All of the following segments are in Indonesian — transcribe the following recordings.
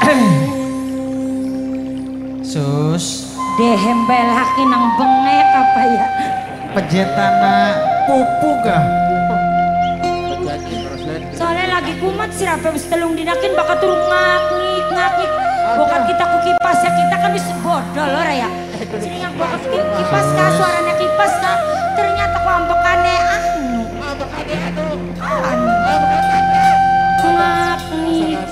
Sus dihembelake nang bengek apa ya? pejetana pupu kah? Soalnya lagi kumat sih rape wis telung dinakin bakal turun ngakik. Bukan kita ku kipas ya, kita kan wis bodoh lho ya. Jadi yang bakal kipas kah, suaranya kipas kah? Ternyata ku ambekane anu. Ngakik.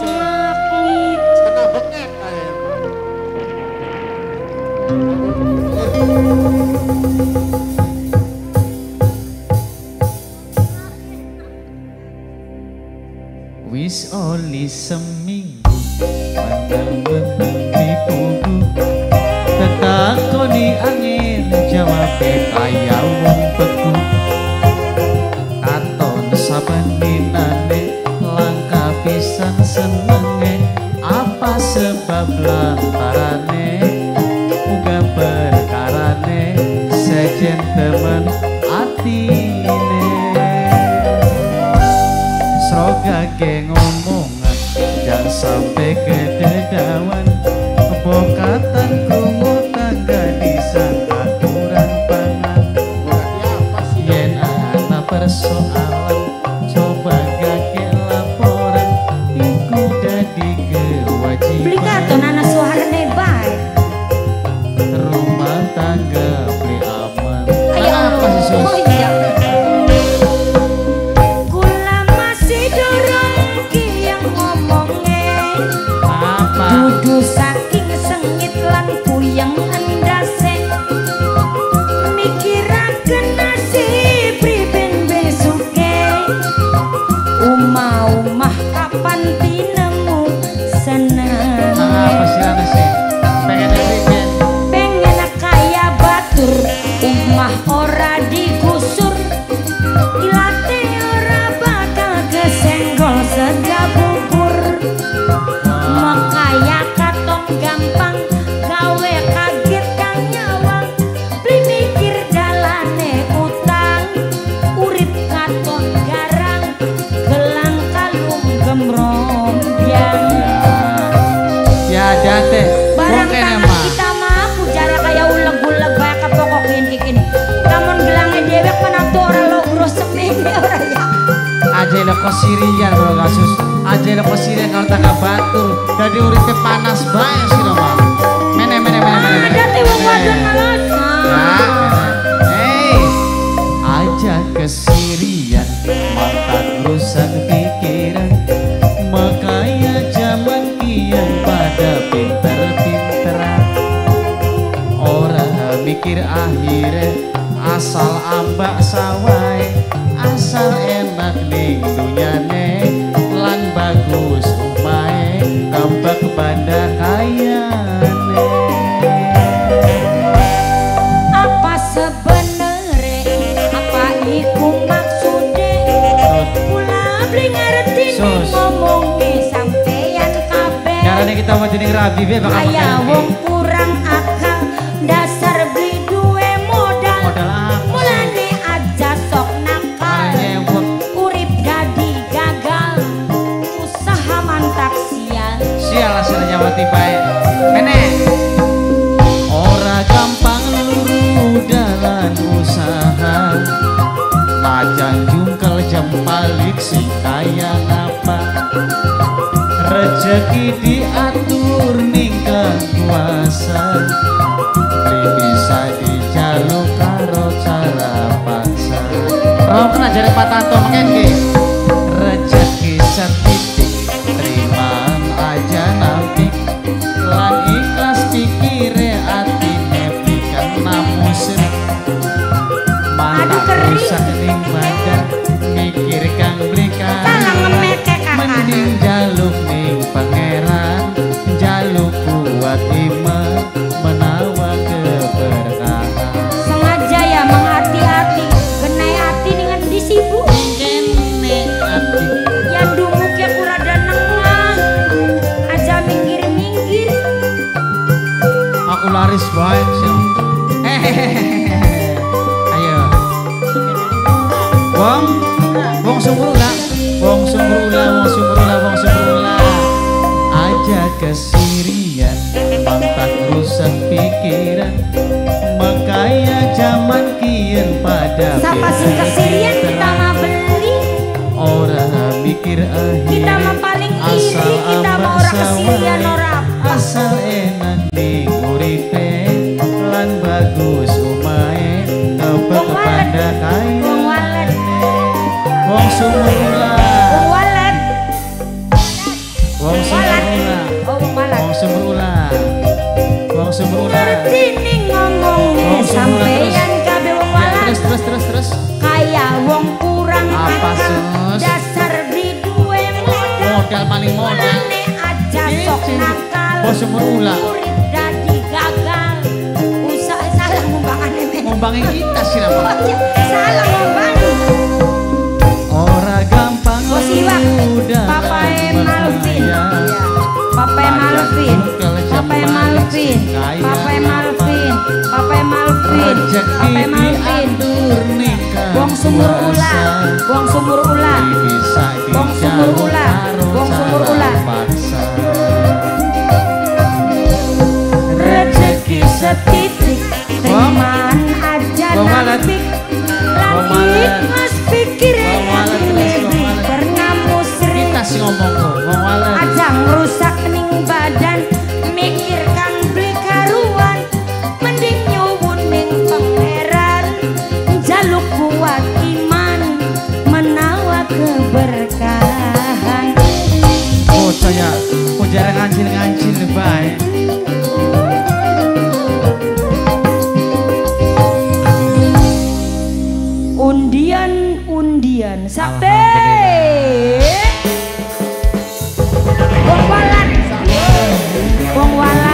Wis oli seminggu mandang-mandang di pugu tetakoni angin jawabe kaya wong beku katon saben dinane langka pisan senenge apa sebab lantarane uga perkarane sejen temen atine Sroga ke ngomongan jangan sampai kededawan kebokatan krungu tangga disangka kurang pangan yen ana persoalan coba gake laporan iku dadi kewajiban Beli katon anak suarane bae. rumah tangga beli aman Ayo apa sih Sus? oh iya. Kula masih dorong ki yang ngomongnya. Apa? Dudu saking sengit lan puyeng endase. Mikiraken nasib priben besuke. Umah-umah kapan tinemu seneng. Apa sih anu sih? Pengen bikin Pengen kaya batur, umah ora digusur, ilate ora bakal kesenggol sega bubur. Makaya katon gampang, gawe kaget kang nyawang, beli mikir dalane utang, urip katon garang, gelang kalung gemrombyang. ya date Barang mungkin tangan emang kita mampu cara kayak uleg-uleg bae kepokokin kikini. Lamun gelangnya dewek menantu orang lo urus seminggu orang ya. aja lo kesirian bro kasus aja lo kesirian kalau tak batur jadi uripnya panas banget sih lo bang mene Ada teh wong wadon alasan. hei aja kesirian mantan rusak pikiran makanya zaman kian pada pinter-pinteran orang mikir akhirnya asal ambak sawai asal enak ning dunyane lan bagus umahe tambah banda kayane Apa sebenere apa iku maksude? Kula beli ngerti ning Sus. ngomongi sampeyan kabeh. caranya kita mau jadi rabi be bakal Aya pakai wong kurang akal dasar beli duwe modal. modal apa Mulane aja sok nakal. nyewek Urip dadi gagal. Usaha mantak sial. sial hasilnya nyawati bae mene ora gampang luru dalan usaha tajang jungkel jempalik si kaya ngapa rezeki diatur ning kuasa bisa dijaluk karo cara paksa Rom pernah jadi patanto mengen ki rezeki setitik terimaan aja nanti lan ikhlas pikire atine pikan namusin mantap kering. rusak ning badan mikir kang blikan Salah ngemeke kakak. mending jaluk ning pangeran jaluk kuat iman menawa keberkahan Sengaja ya menghati-hati. Genai hati dengan disibu. kene ati Yang dumuk ya kurada nengah. Aja minggir-minggir. aku laris baik sih ayo wong sumrula aja kes rusak pikiran makanya zaman kian pada Sapa sing kesirian kita mah beli, orang mikir akhir kita mah paling iri, kita mah orang kesirian orang asal enak ning uripe lan bagus umae tebak pada kaya wong walet, wong sumula wong walet, wong sumula oh wong walet. wong sumula wong sumula Ngerti nih ngomongnya sampeyan kabeh wong walet. terus Kaya wong kurang apa, akal, Sus? dasar beli duwe modal paling modal Mulane aja sok nakal, bos sumula urip dadi gagal. Usah salah ngumbangane men. ngombangin kita sih nama Salah ngombang. ora gampang Bos Iwak, Papae Malvin. Papae Malvin. Papae Malvin. Papae Malvin. Papae Malvin. Papae Malvin. Wong sumur ula, wong sumur ula, wong sumur ula, wong sumur ula. Rezeki setitik, teman aja napik. Lagi mas pikir karena musrik. kita sih ngomong kok ngomong walet Aja ngerusak ning badan, mikirkan beli karuan, mending nyuwun ning pangeran, jaluk kuat iman, menawa keberkahan. bocah ya jarang ngancil baik Undian sakte. Wong walat, wong walat.